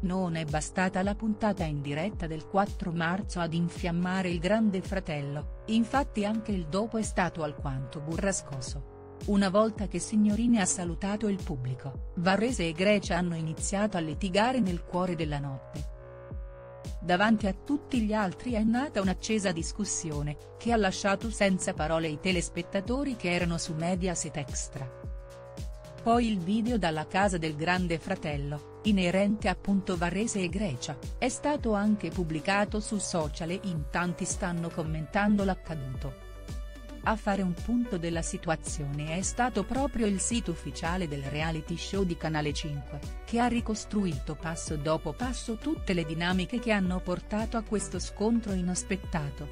Non è bastata la puntata in diretta del 4 marzo ad infiammare il Grande Fratello, infatti anche il dopo è stato alquanto burrascoso. Una volta che Signorini ha salutato il pubblico, Varese e Grecia hanno iniziato a litigare nel cuore della notte. Davanti a tutti gli altri è nata un'accesa discussione, che ha lasciato senza parole i telespettatori che erano su Mediaset Extra. Poi il video dalla casa del Grande Fratello, inerente appunto Varese e Grecia, è stato anche pubblicato su social e in tanti stanno commentando l'accaduto. A fare un punto della situazione è stato proprio il sito ufficiale del reality show di Canale 5, che ha ricostruito passo dopo passo tutte le dinamiche che hanno portato a questo scontro inaspettato.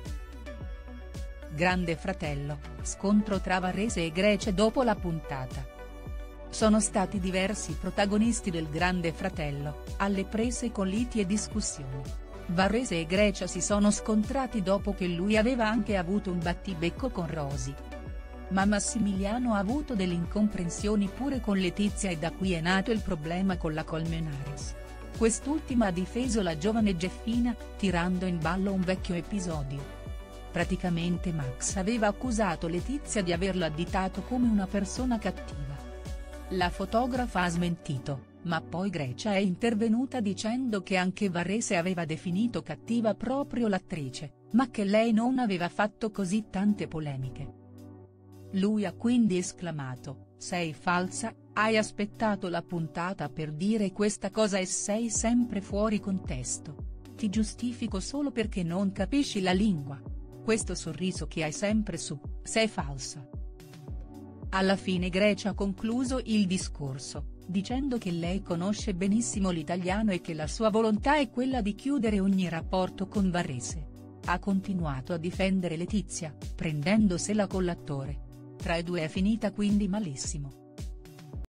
Grande Fratello, scontro tra Varese e Grecia dopo la puntata. Sono stati diversi i protagonisti del Grande Fratello, alle prese con liti e discussioni. Varese e Grecia si sono scontrati dopo che lui aveva anche avuto un battibecco con Rosy. Ma Massimiliano ha avuto delle incomprensioni pure con Letizia e da qui è nato il problema con la Colmenares. Quest'ultima ha difeso la giovane Geffina, tirando in ballo un vecchio episodio. Praticamente Max aveva accusato Letizia di averlo additato come una persona cattiva. La fotografa ha smentito, ma poi Grecia è intervenuta dicendo che anche Varese aveva definito cattiva proprio l'attrice, ma che lei non aveva fatto così tante polemiche. Lui ha quindi esclamato: "Sei falsa, hai aspettato la puntata per dire questa cosa e sei sempre fuori contesto. Ti giustifico solo perché non capisci la lingua. Questo sorriso che hai sempre su, sei falsa". Alla fine Grecia ha concluso il discorso, dicendo che lei conosce benissimo l'italiano e che la sua volontà è quella di chiudere ogni rapporto con Varese. Ha continuato a difendere Letizia, prendendosela con l'attore. Tra i due è finita quindi malissimo.